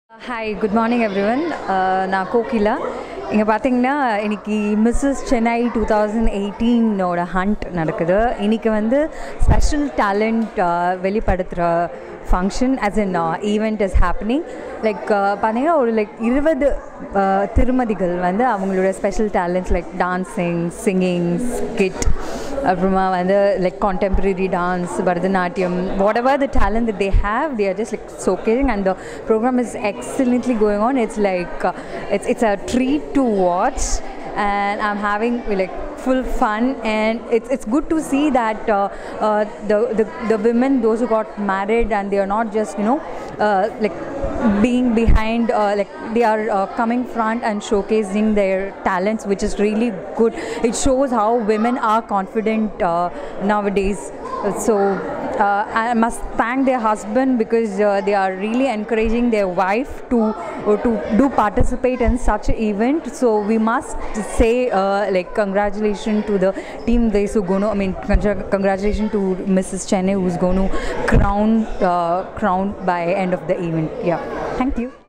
Hi, good morning everyone. நான் கோகிலா. இங்கே பார்த்தீங்கன்னா இன்றைக்கி மிஸ்ஸஸ் சென்னை 2018 ஹண்ட் நடக்குது. இன்றைக்கி வந்து ஸ்பெஷல் டேலண்ட் வெளிப்படுத்துகிற function as an event is happening. Like பார்த்தீங்கன்னா ஒரு 20 திருமதிகள் வந்து அவங்களோட special talents like dancing, singing, skit, அப்புறமா வந்து like contemporary dance, Bharatanatyam, whatever the talent that they have, they are just like showcasing, and the program is excellently going on. It's like it's a treat to watch, and I'm having like full fun, and it's good to see that the women, those who got married, and they are not just like being behind, like they are coming front and showcasing their talents, which is really good. It shows how women are confident nowadays. So I must thank their husband because they are really encouraging their wife to do participate in such an event. So we must say like congratulations to the team who's going to, I mean congratulations to Mrs. Chennai who's going to crown by end of the event. Yeah, thank you.